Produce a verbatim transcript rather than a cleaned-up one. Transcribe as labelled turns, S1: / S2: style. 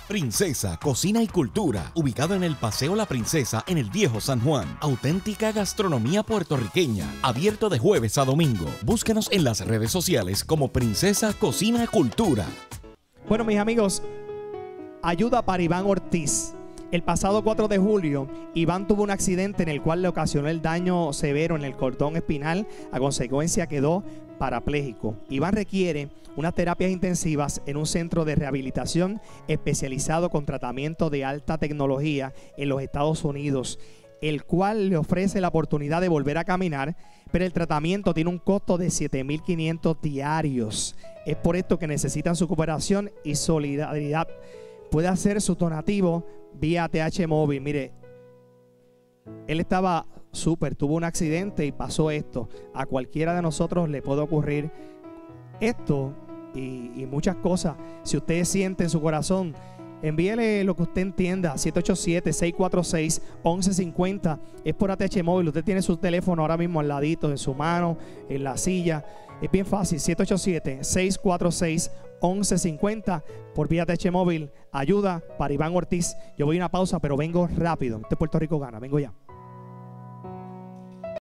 S1: Princesa Cocina y Cultura, ubicado en el Paseo La Princesa en el Viejo San Juan. Auténtica gastronomía puertorriqueña, abierto de jueves a domingo. Búscanos en las redes sociales como Princesa Cocina y Cultura.
S2: Bueno, mis amigos, ayuda para Iván Ortiz. El pasado cuatro de julio, Iván tuvo un accidente en el cual le ocasionó el daño severo en el cordón espinal. A consecuencia quedó parapléjico. Iván requiere unas terapias intensivas en un centro de rehabilitación especializado con tratamiento de alta tecnología en los Estados Unidos, el cual le ofrece la oportunidad de volver a caminar, pero el tratamiento tiene un costo de siete mil quinientos diarios. Es por esto que necesitan su cooperación y solidaridad. Puede hacer su donativo vía T H Móvil. Mire, él estaba súper, tuvo un accidente y pasó esto. A cualquiera de nosotros le puede ocurrir esto y, y muchas cosas. Si usted siente en su corazón, envíele lo que usted entienda. Siete ocho siete, seis cuatro seis, once cincuenta. Es por A T H Móvil. Usted tiene su teléfono ahora mismo al ladito, en su mano, en la silla. Es bien fácil. Siete ocho siete, seis cuatro seis, once cincuenta por vía T H Móvil. Ayuda para Iván Ortiz. Yo voy a una pausa, pero vengo rápido. Este Puerto Rico gana. Vengo ya.